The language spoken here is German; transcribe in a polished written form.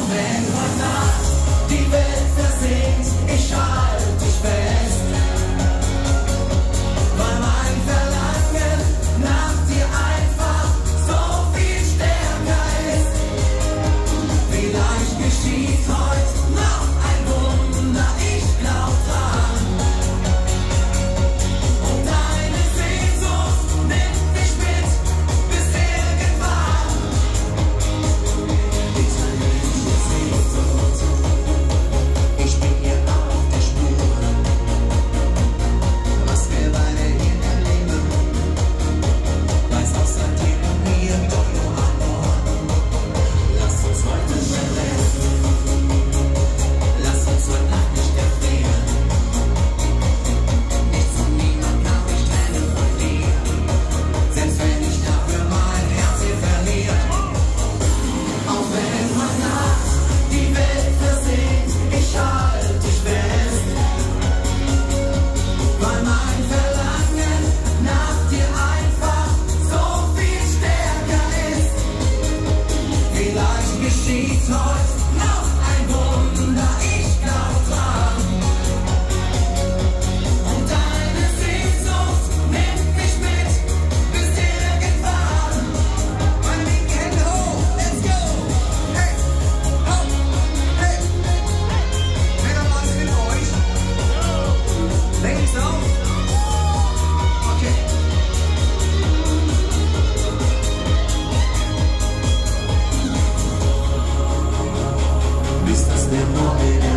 wenn heute Nacht die Welt versinkt, ich halte dich fest, weil mein Verlangen nach dir einfach so viel stärker ist. Vielleicht geschieht heute noch ein Wunder, ich glaub dran. Und deine Sehnsucht nimmt mich mit bis irgendwann. Italienische Sehnsucht, ich bin hier auf der Spur. Was wir beide hier erleben, weiß außer dir und mir doch nur Amor. Lass uns heute verletzen, lass uns heute Nacht nicht erfrieren. Nichts und niemand kann mich trennen von dir, selbst wenn ich dafür mein Herz hier verliere. Auch wenn heute Nacht die Welt versinkt, ich halte dich fest, weil mein Verlangen nach dir einfach so viel stärker ist. Vielleicht geschieht heute noch ein Wunder, ich glaub dran. Und deine Sehnsucht nimmt mich mit bis irgendwann. Meine linken Hände hoch, let's go! Hey, hopp, hey! Männer, was mit euch? Ladies auch? Okay. Bis das der Morgen